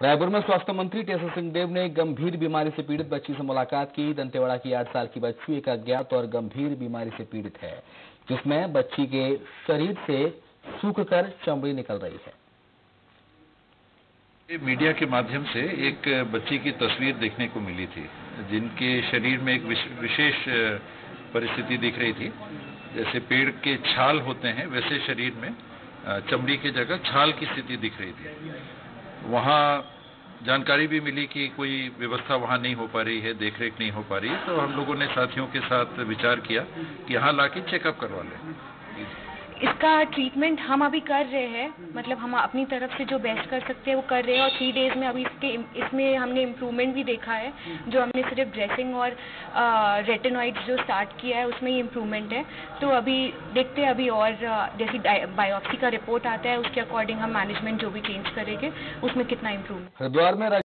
रायपुर में स्वास्थ्य मंत्री टीएस सिंहदेव ने गंभीर बीमारी से पीड़ित बच्ची से मुलाकात की। दंतेवाड़ा की 8 साल की बच्ची एक अज्ञात और गंभीर बीमारी से पीड़ित है, जिसमें बच्ची के शरीर से सूखकर चमड़ी निकल रही है। मीडिया के माध्यम से एक बच्ची की तस्वीर देखने को मिली थी, जिनके शरीर में एक विशेष परिस्थिति दिख रही थी। जैसे पेड़ के छाल होते हैं, वैसे शरीर में चमड़ी की जगह छाल की स्थिति दिख रही थी। वहां जानकारी भी मिली कि कोई व्यवस्था वहां नहीं हो पा रही है, देखरेख नहीं हो पा रही है, तो हम लोगों ने साथियों के साथ विचार किया कि यहाँ लाके चेकअप करवा लें। इसका ट्रीटमेंट हम अभी कर रहे हैं, मतलब हम अपनी तरफ से जो बेस्ट कर सकते हैं वो कर रहे हैं, और 3 डेज में अभी इसमें हमने इम्प्रूवमेंट भी देखा है। जो हमने सिर्फ ड्रेसिंग और रेटिनॉइड्स जो स्टार्ट किया है उसमें ही इम्प्रूवमेंट है। तो अभी देखते हैं, अभी और जैसी बायोप्सी का रिपोर्ट आता है उसके अकॉर्डिंग हम मैनेजमेंट जो भी चेंज करेंगे उसमें कितना इम्प्रूवमेंट। हरिद्वार में